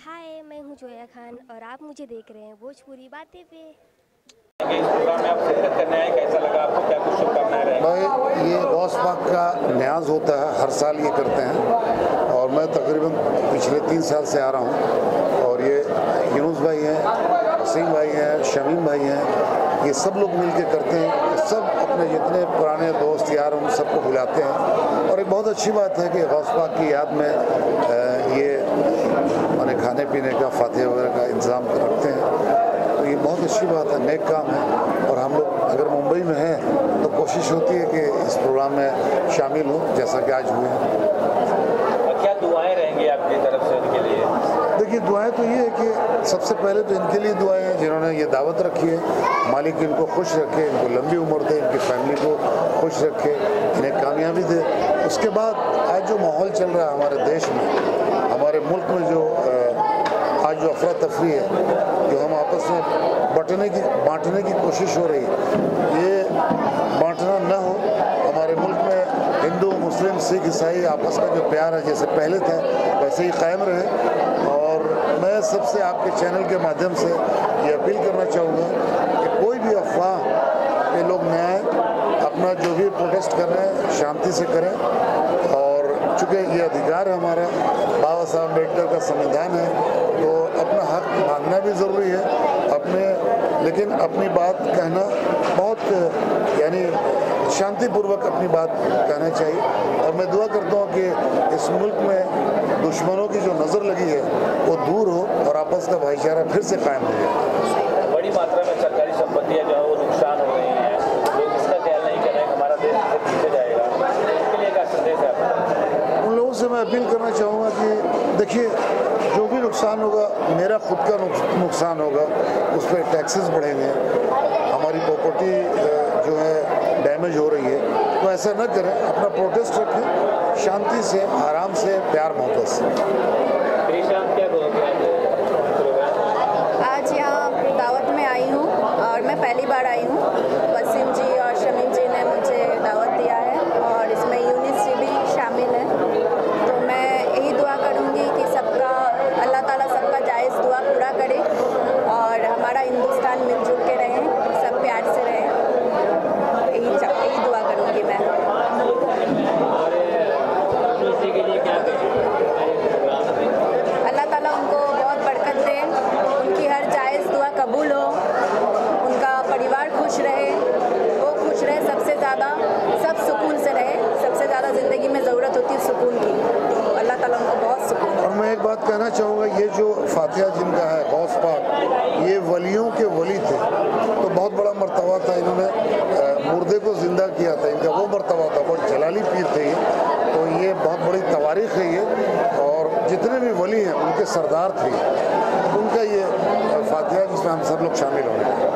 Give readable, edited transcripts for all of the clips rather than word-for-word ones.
हाय, मैं हूँ जोया खान और आप मुझे देख रहे हैं भोजपुरी बातें पे। इस प्रोग्राम में आप शिरकत करने आए, कैसा लगा आपको, क्या कुछ शुभकामनाएं रहेंगी? भाई ये गौस पाक का न्याज होता है, हर साल ये करते हैं और मैं तकरीबन पिछले 3 साल से आ रहा हूँ। और ये यूनुस भाई हैं, वसीम भाई हैं, शमीम भाई हैं, ये सब लोग मिल के करते हैं। सब अपने जितने पुराने दोस्त यार उन सबको बुलाते हैं और एक बहुत अच्छी बात है कि गौस पाक की याद में ये माने खाने पीने का फातिहा वगैरह का इंतज़ाम रखते हैं। तो ये बहुत अच्छी बात है, नेक काम है। और हम लोग अगर मुंबई में हैं तो कोशिश होती है कि इस प्रोग्राम में शामिल हो, जैसा कि आज हुए हैं। क्या दुआएं रहेंगी आपकी तरफ से उनके लिए? देखिए, दुआएं तो ये है कि सबसे पहले तो इनके लिए दुआएं हैं जिन्होंने ये दावत रखी है। मालिक इनको खुश रखे, इनको लंबी उम्र दे, इनकी फैमिली को खुश रखे, इन्हें कामयाबी दे। उसके बाद आज जो माहौल चल रहा है हमारे देश में, हमारे मुल्क में जो आज जो अफरा तफरी है, जो हम आपस में बांटने की कोशिश हो रही है, ये बांटना न हो। हमारे मुल्क में हिंदू, मुस्लिम, सिख, ईसाई आपस का जो प्यार है जैसे पहले था वैसे ही कायम रहे। और मैं सबसे आपके चैनल के माध्यम से ये अपील करना चाहूँगा कि कोई भी अफवाह ये लोग न आए, अपना जो भी प्रोटेस्ट कर रहे हैं शांति से करें। और चूँकि ये अधिकार है हमारा, बाबा साहब अम्बेडकर का संविधान है, तो अपना हक मांगना भी ज़रूरी है लेकिन अपनी बात कहना बहुत यानी शांतिपूर्वक अपनी बात कहना चाहिए। और मैं दुआ करता हूँ कि इस मुल्क में दुश्मनों की जो नज़र लगी है वो दूर हो और आपस का भाईचारा फिर से कायम हो जाए। बड़ी मात्रा में सरकारी संपत्तियाँ जो है वो नुकसान हो रही हैं, लोग इसका ख्याल नहीं कर रहे हैं, हमारा देश इससे पीछे जाएगा, इसके लिए क्या संदेश है आपका? उन लोगों से मैं अपील करना चाहूँगा कि देखिए, जो भी नुकसान होगा, मेरा खुद का नुकसान होगा, उस पर टैक्सेस बढ़ेंगे, हमारी प्रॉपर्टी जो है डैमेज हो रही है। तो ऐसा न करें, अपना प्रोटेस्ट रखें शांति से, आराम से, प्यार मोहब्बत से। आज यहाँ दावत में आई हूँ और मैं पहली बार आई हूँ। वसीम जी और शमीम जी ने मुझे दावत दिया है और इसमें यूनिस जी भी शामिल है। तो मैं यही दुआ करूँगी कि सबका अल्लाह ताला सबका जायज़ दुआ पूरा करे और हमारा हिंदुस्तान मिलजुल के रहे, सब प्यार से रहे। यही दुआ करूँगी मैं। अल्लाह ताला उनको बहुत बरकत दे, उनकी हर जायज़ दुआ कबूल हो, उनका परिवार खुश रहे, वो खुश रहे, सबसे ज़्यादा सब सुकून से रहे। सबसे ज़्यादा ज़िंदगी में ज़रूरत होती है सुकून की, तो अल्लाह ताला उनको बहुत सुकून। और मैं एक बात कहना चाहूँगा, ये जो फातिहा जिनका है गौस पाक, ये वलियों के वली थे, तो बहुत बड़ा मर्तबा था। इन्होंने मुर्दे को ज़िंदा किया था, इनका वो मर्तबा था, बहुत जलाली पीर थे ये। तो ये बहुत बड़ी तवारीख़ है ये। और जितने भी वली हैं उनके सरदार थे, उनका ये फातिहा जिसमें हम सब लोग शामिल हो रहे हैं।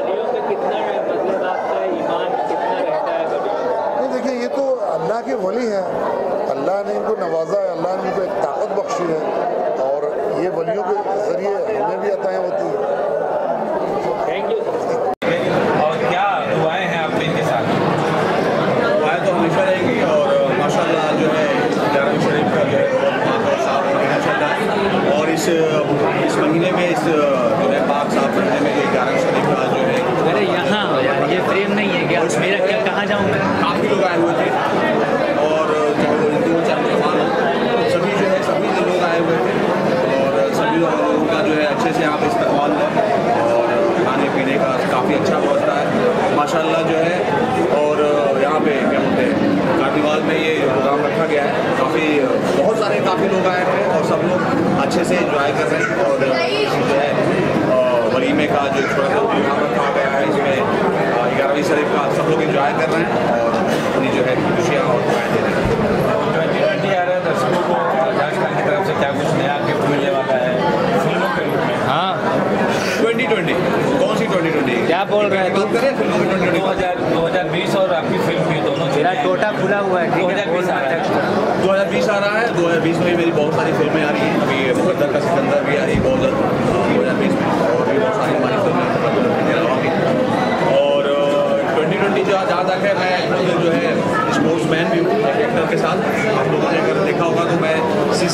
नहीं, देखिए, ये तो अल्लाह के वली हैं, अल्लाह ने इनको नवाजा है, अल्लाह ने इनको एक ताकत बख्शी है और ये वलियों के ज़रिए हमें भी अताएँ होती हैं। Thank you. और क्या दुआएं हैं आपके इनके साथ? दुआएं तो हमेशा रहेगी और माशाल्लाह जो है ग्यारहवीं शरीफ का जो है बहुत साफ महीना चल रहा है और इस महीने में इस जो है पाक साफ महीने में ये 11 शरीफ का जो है, अरे यहाँ यार ये फ्रेम नहीं है क्या? मेरा क्या, कहाँ जाऊँ मैं? काफ़ी लोग आए हुए थे और चाहे वो हिंदू चाहे मुसलमान हो, सभी जो है सभी लोग आए हुए थे और सभी लोगों का जो है अच्छे से यहाँ पे इस्तेमाल है और खाने पीने का काफ़ी अच्छा व्यवस्था है माशाल्लाह जो है। और यहाँ पे क्या बोलते हैं, कार्निवाल में ये प्रोग्राम रखा गया है, काफ़ी लोग आए थे और सब लोग अच्छे से इंजॉय कर रहे हैं और जो है वलीमे का जो छोटा सा प्रोग्राम रखा गया है इसमें 11वीं शरीफ का सब लोग इंजॉय कर रहे हैं और अपनी जो है खुशियाँ और दुआएं दे रहे हैं। आ रहा है दर्शकों को राज खान की तरफ से क्या कुछ नया गिफ्ट मिलने वाला है फिल्मों के रूप में? हाँ 2020 कौन सी 2020 क्या बोल रहे हैं? बात करें फिल्मों की 2020 और आपकी फिल्म की दोनों मेरा टोटा खुला हुआ है। 2020 आ रहा है। 2020 आ रहा है। 2020 में मेरी बहुत सारी फिल्में आ रही हैं, अभी मुकद्दर का सिकंदर भी आ रही है बहुत जल्द 2020 में और भी बहुत सारी हमारी फिल्में और 2020 जहाँ तक है मैं जो है स्पोर्ट्स मैन भी हूँ एक्टर के साथ। आप लोगों ने अगर देखा होगा तो मैं CCL भी खेलता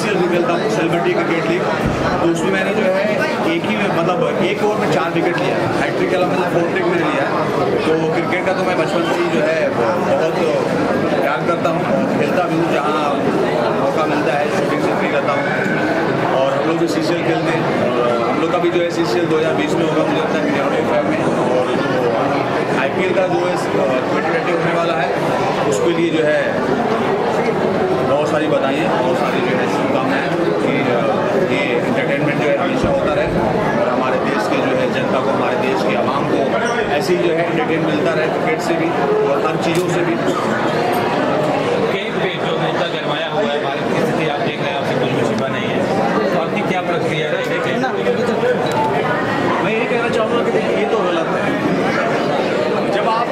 कप सेलिब्रिटी क्रिकेट लीग, तो उसमें मैंने जो है एक ओवर में 4 विकेट लिया, हैट्रिक के अलावा मतलब 4 ट्रिक मैंने लिया। तो क्रिकेट का तो मैं बचपन से ही जो है बहुत प्यार करता हूँ और खेलता भी हूँ, जहाँ मौका मिलता है शूटिंग से फ्री रहता हूँ। और हम लोग भी CCL खेलते हैं, हम लोग का भी जो है CCL 2020 में होगा, मुझे लगता है मीडिया में। और जो IPL का जो है 2020 होने वाला है, उसके लिए जो है बहुत सारी बधाई, बहुत सारी जो है शुभकामनाएं कि ये एंटरटेनमेंट जो है हमेशा होता रहे और हमारे देश के जो है जनता को, हमारे देश की आवाम को ऐसे ही जो है एंटरटेन मिलता रहे, क्रिकेट से भी और हर चीज़ों से भी। जो मुद्दा गरमाया हुआ है, भारत की स्थिति आप देख रहे हैं, आपसे कुछ छिपा नहीं है, तो आपकी क्या प्रक्रिया है? मैं यही कहना चाहूँगा कि ये तो गलत है। जब आप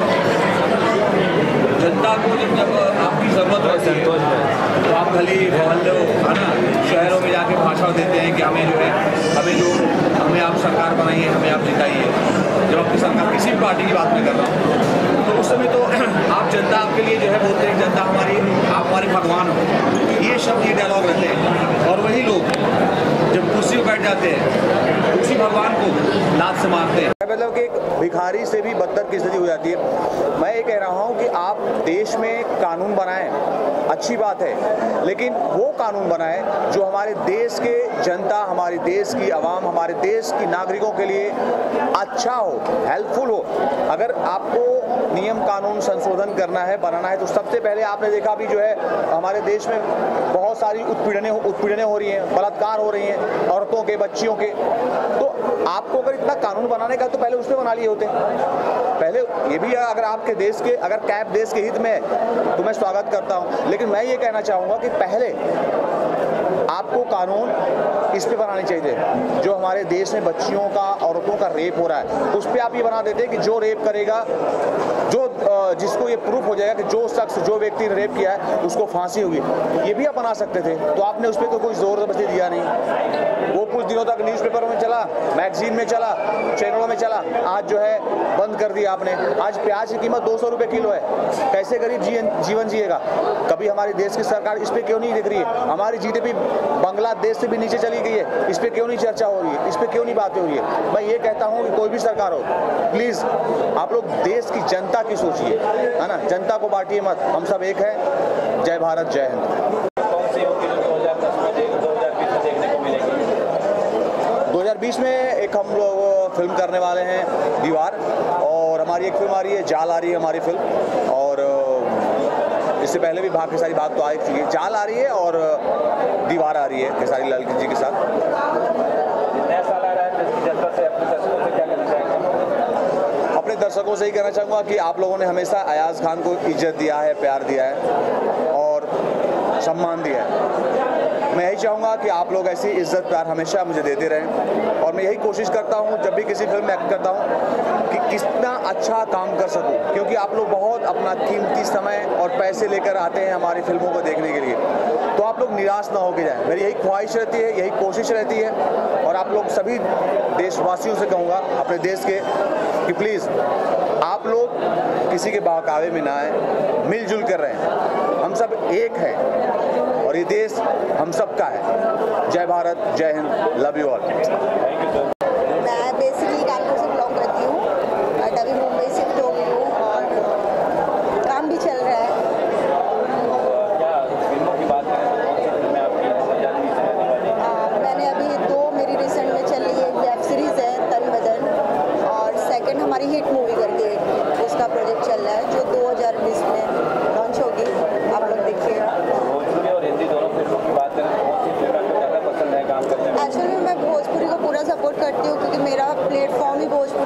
जनता को जब आपकी ज़रूरत रहती है तो आप गली मोहल्लों है ना, शहरों में जाके भाषण देते हैं कि हमें हमें आप सरकार बनाइए, हमें आप जिताइए। जब आपकी सरकार किसी भी पार्टी की बात में कर रहा हूँ, तो उस समय तो आप जनता आपके लिए जो है बोलते हैं जनता आप हमारे भगवान हो, ये शब्द ये डायलॉग रहते हैं। और वही लोग जब कुर्सी पर बैठ जाते हैं उसी भगवान को लात से मारते हैं। मतलब कि एक भिखारी से भी बदतर की स्थिति हो जाती है। मैं ये कह रहा हूँ कि आप देश में कानून बनाएं, अच्छी बात है, लेकिन वो कानून बनाएं जो हमारे देश के जनता, हमारे देश की आवाम, हमारे देश की नागरिकों के लिए अच्छा हो, हेल्पफुल हो। अगर आपको नियम कानून संशोधन करना है, बनाना है, तो सबसे पहले आपने देखा भी जो है हमारे देश में बहुत सारी उत्पीड़नें हो रही हैं, बलात्कार हो रही हैं औरतों के, बच्चियों के। तो आपको अगर इतना कानून बनाने का तो पहले उस पर बना लिए होते। पहले ये भी अगर आपके देश के अगर कैब देश के हित में है तो मैं स्वागत करता हूँ, लेकिन मैं ये कहना चाहूँगा कि पहले आपको कानून इस पे बनाने चाहिए जो हमारे देश में बच्चियों का, औरतों का रेप हो रहा है, उस पर आप ये बना देते कि जो रेप करेगा, जिसको ये प्रूफ हो जाएगा कि जो शख्स, जो व्यक्ति ने रेप किया है उसको फांसी होगी, ये भी आप बना सकते थे। तो आपने उस पर तो कोई जोर जबरदस्ती दिया नहीं। वो कुछ दिनों तक न्यूज़पेपर में चला, मैगजीन में चला, चैनलों में चला, आज जो है बंद कर दिया आपने। आज प्याज की कीमत 200 रुपये किलो है, कैसे गरीब जीवन जिएगा? कभी हमारे देश की सरकार इस पर क्यों नहीं देख रही है? हमारी GDP बांग्लादेश से भी नीचे चली गई है, इस पर क्यों नहीं चर्चा हो रही है? इस पर क्यों नहीं बातें हो रही है? मैं ये कहता हूँ कि कोई भी सरकार हो, प्लीज़ आप लोग देश की जनता की सोचिए, है ना, जनता को बांटिए मत। हम सब एक हैं। जय भारत, जय हिंद। 2020 में एक हम लोग फिल्म करने वाले हैं दीवार, और हमारी एक फिल्म आ रही है जाल, आ रही है हमारी फिल्म। और इससे पहले भी भाग खेसारी बाग तो आई थी, जाल आ रही है और दीवार आ रही है खेसारी लाल जी के साथ। नया साल आ रहा है, जनता से, अपने दर्शकों से क्या कहना चाहेंगे? अपने दर्शकों से ही कहना चाहूँगा कि आप लोगों ने हमेशा अयाज खान को इज्जत दिया है, प्यार दिया है और सम्मान दिया है। मैं यही चाहूँगा कि आप लोग ऐसी इज्जत प्यार हमेशा मुझे देते रहें, और मैं यही कोशिश करता हूँ जब भी किसी फिल्म में एक्ट करता हूँ कि कितना अच्छा काम कर सकूँ, क्योंकि आप लोग बहुत अपना कीमती समय और पैसे लेकर आते हैं हमारी फिल्मों को देखने के लिए, तो आप लोग निराश ना होके जाएं। मेरी यही ख्वाहिश रहती है, यही कोशिश रहती है। और आप लोग सभी देशवासियों से कहूँगा, अपने देश के, कि प्लीज़ आप लोग किसी के बहकावे में ना आए, मिलजुल कर रहें। हम सब एक हैं और ये देश हम सबका है। जय भारत, जय हिंद, लव यू ऑल। मैं बेसिकली कानपुर से बिलोंग करती हूँ, बट अभी मुंबई शिफ्ट हो गई हूँ और काम भी चल रहा है। क्या फिल्मों की बात करें तो कौन सी फिल्में आपकी मैंने अभी 2 मेरी रिसेंट में चल रही है वेब सीरीज़ है तन बदन, और सेकंड हमारी हिट मूवी करके उसका प्रोजेक्ट चल रहा है जो 2020 में लॉन्च होगी, आप लोग देखिएगा। भोजपुरी और हिंदी दोनों फिल्मों की बात करें तो कौन सी फिल्म आपको ज़्यादा पसंद है काम करने में? एक्चुअली मैं भोजपुरी को पूरा सपोर्ट करती हूँ, क्योंकि मेरा प्लेटफॉर्म ही भोजपुरी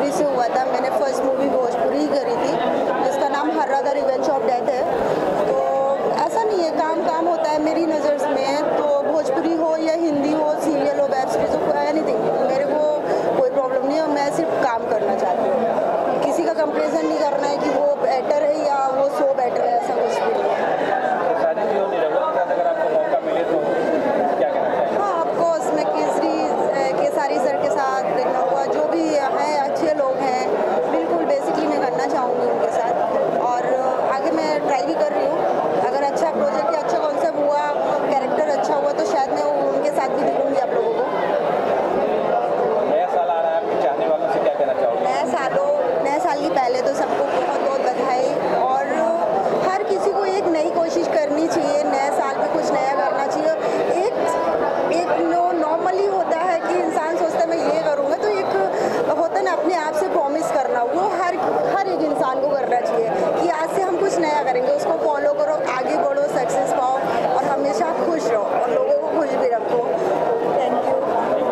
मैं ये करूँगा, तो एक होता है ना अपने आप से प्रॉमिस करना, वो हर एक इंसान को करना चाहिए कि आज से हम कुछ नया करेंगे, उसको फॉलो करो, आगे बढ़ो, सक्सेस पाओ और हमेशा खुश रहो और लोगों को खुश भी रखो। Thank you.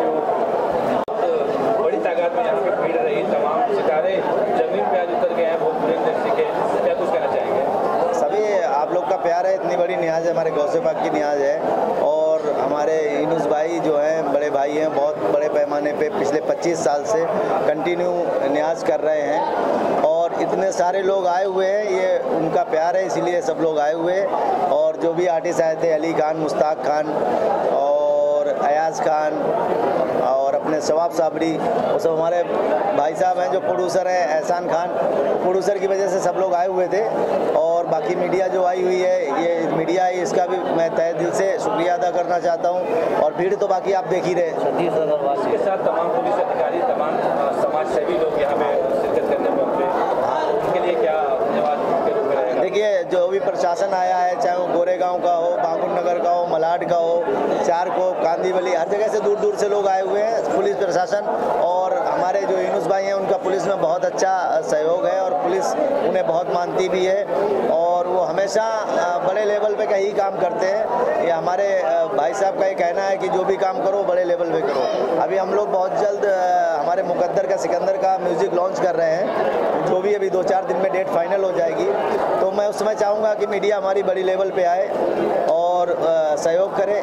बड़ी तादाद में यहाँ पे भीड़ रही, तमाम सितारे जमीन पे आज उतर गए हैं भोजपुरी इंडस्ट्री के, क्या कुछ कहना चाहेंगे? सभी आप लोग का प्यार है, इतनी बड़ी न्याज है, हमारे गौसे पाक की न्याज है और हमारे यूनुस भाई जो हैं बड़े भाई हैं, बहुत बड़े पैमाने पे पिछले 25 साल से कंटिन्यू न्याज कर रहे हैं और इतने सारे लोग आए हुए हैं, ये उनका प्यार है इसीलिए सब लोग आए हुए हैं। और जो भी आर्टिस्ट आए थे, अली खान, मुश्ताक खान और अयाज खान और अपने शवाब साबरी, वो सब हमारे भाई साहब हैं जो प्रोड्यूसर हैं, एहसान खान, प्रोड्यूसर की वजह से सब लोग आए हुए थे। और बाकी मीडिया जो आई हुई है, ये मीडिया है, इसका भी मैं तहे दिल से शुक्रिया अदा करना चाहता हूँ। और भीड़ तो बाकी आप देख ही रहे। इसके साथ तमाम पुलिस अधिकारी, तमाम समाज सेवी लोग यहाँ पे शिरकत करने पहुँचे, उनके लिए क्या धन्यवाद के रूप में रहेगा? देखिए, जो भी प्रशासन आया है, चाहे वो गोरेगांव का हो, बांगुर नगर का हो, मलाड का हो, चारकोप, कांदीवली, हर जगह से दूर दूर से लोग आए हुए हैं, पुलिस प्रशासन। और हमारे जो यूनुस भाई हैं, उनका पुलिस में बहुत अच्छा सहयोग है और पुलिस उन्हें बहुत मानती भी है और वो हमेशा बड़े लेवल पे का ही काम करते हैं। ये हमारे भाई साहब का ये कहना है कि जो भी काम करो बड़े लेवल पे करो। अभी हम लोग बहुत जल्द हमारे मुकद्दर का सिकंदर का म्यूज़िक लॉन्च कर रहे हैं, जो भी अभी 2-4 दिन में डेट फाइनल हो जाएगी। तो मैं उस समय चाहूँगा कि मीडिया हमारी बड़ी लेवल पे आए और सहयोग करे।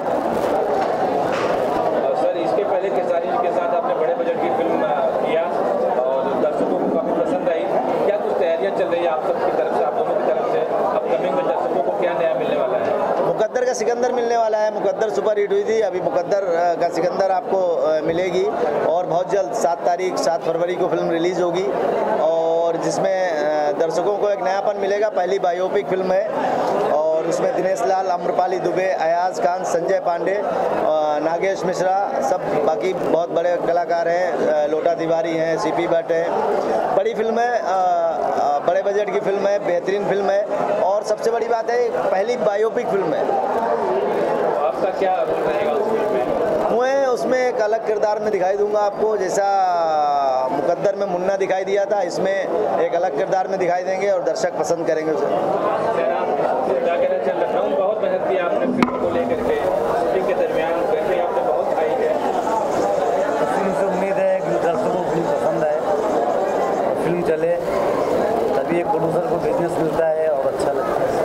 सर, इसके पहले खेसारी जी के साथ आपने बड़े बजट की फिल्म किया और दर्शकों को काफ़ी पसंद आई, क्या कुछ तैयारियाँ चल रही है आप सबकी तरफ से, आप दोनों की तरफ से? अपकमिंग में दर्शकों को क्या नया मिलने वाला है? मुकद्दर का सिकंदर मिलने वाला है। मुकद्दर सुपर हिट हुई थी, अभी मुकद्दर का सिकंदर आपको मिलेगी और बहुत जल्द 7 फरवरी को फिल्म रिलीज़ होगी और जिसमें दर्शकों को एक नयापन मिलेगा। पहली बायोपिक फिल्म है और उसमें दिनेश लाल, अम्रपाली दुबे, अयाज खान, संजय पांडे, नागेश मिश्रा, सब बाकी बहुत बड़े कलाकार हैं, लोटा तिवारी हैं, सीपी भट्ट हैं। बड़ी फिल्म है, बड़े बजट की फिल्म है, बेहतरीन फिल्म है और सबसे बड़ी बात है पहली बायोपिक फिल्म है। तो आपका क्या रोल रहेगा उस फिल्म में? मैं उसमें एक अलग किरदार में दिखाई दूंगा आपको, जैसा मुकद्दर में मुन्ना दिखाई दिया था, इसमें एक अलग किरदार में दिखाई देंगे और दर्शक पसंद करेंगे उसे। क्या कहना चाहिए? लखनऊ बहुत मेहनत की आपने फिल्म को लेकर के, शूटिंग के दरमियान पैसे आपने बहुत खाई है। फिल्म से उम्मीद है कि दर्शकों को फिल्म पसंद आए और फिल्म चले, तभी एक प्रोड्यूसर को बिजनेस मिलता है और अच्छा लगता है।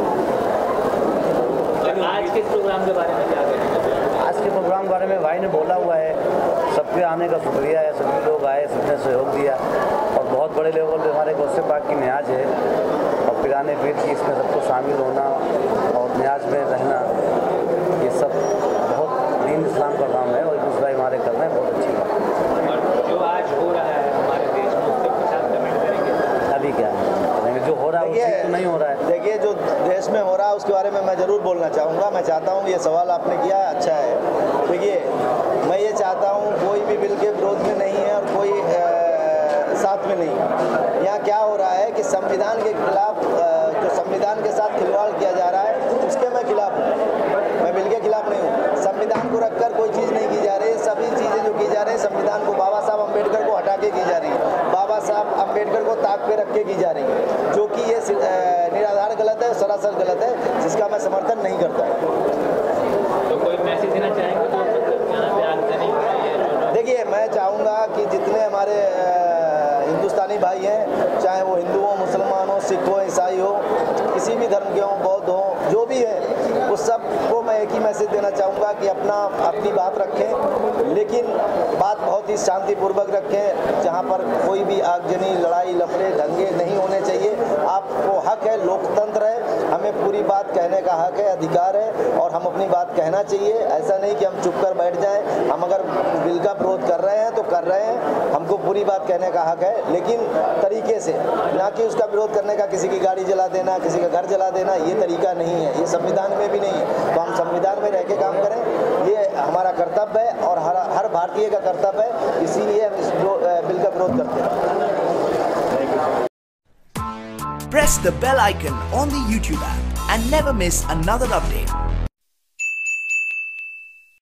आज के प्रोग्राम के बारे में क्या कहेंगे? आज के प्रोग्राम के बारे में भाई ने बोला हुआ है, सबके आने का शुक्रिया है, सभी लोग आए, सबने सहयोग दिया और बहुत बड़े लेवल पे हमारे गौसे पाक की न्याज है और पिराने पीर की इसमें सबको शामिल होना और न्याज में रहना, ये सब बहुत दीन इस्लाम का काम है और यूनुस भाई हमारे कर रहे हैं, बहुत अच्छी बात है। और जो आज हो रहा है हमारे देश में, उसके पश्चात कमेंट करेंगे? अभी क्या करेंगे, जो हो रहा है वो तो नहीं हो रहा है। देखिए, जो देश में हो रहा है उसके बारे में मैं ज़रूर बोलना चाहूँगा। मैं चाहता हूँ, ये सवाल आपने किया है, अच्छा है। देखिए, मैं ये चाहता हूँ कोई भी बिल के विरोध में नहीं है और कोई साथ में नहीं। यहाँ क्या हो रहा है कि संविधान के खिलाफ, जो संविधान के साथ खिलवाड़ किया जा रहा है उसके मैं खिलाफ हूँ, मैं बिल के खिलाफ नहीं हूँ। संविधान को रखकर कोई चीज़ नहीं की जा रही है, सभी चीज़ें जो की जा रही है संविधान को बाबा साहब अम्बेडकर को हटा के की जा रही है, बाबा साहब अम्बेडकर को ताक पे रख के की जा रही है, जो कि ये निराधार गलत है, सरासर गलत है, जिसका मैं समर्थन नहीं करता। तो कोई मैसेज देना चाहेंगे तो यहाँ पे आगजनी नहीं हो रही है? देखिए, मैं चाहूँगा कि जितने हमारे हिंदुस्तानी भाई हैं, चाहे वो हिंदू हो, मुसलमान हो, सिख हो, ईसाई हो, किसी भी धर्म के हों, बौद्ध हो, जो भी है, उस सब को मैं एक ही मैसेज देना चाहूँगा कि अपनी बात रखें, लेकिन बात बहुत ही शांतिपूर्वक रखें, जहाँ पर कोई भी आगजनी, लड़ाई, लफड़े, दंगे नहीं होने चाहिए। आपको हक है, लोकतंत्र है, हमें पूरी बात कहने का हक है, अधिकार है और हम अपनी बात कहना चाहिए। ऐसा नहीं कि हम चुप कर बैठ जाएं। हम अगर बिल का विरोध कर रहे हैं तो कर रहे हैं, हमको पूरी बात कहने का हक है, लेकिन तरीके से, ना कि उसका विरोध करने का किसी की गाड़ी जला देना, किसी का घर जला देना, ये तरीका नहीं है, ये संविधान में भी नहीं है। तो हम संविधान में रह के काम करें, ये हमारा कर्तव्य है और हर भारतीय का कर्तव्य है, इसीलिए हम इस बिल का विरोध करते हैं। Press the bell icon on the YouTube app and never miss another update.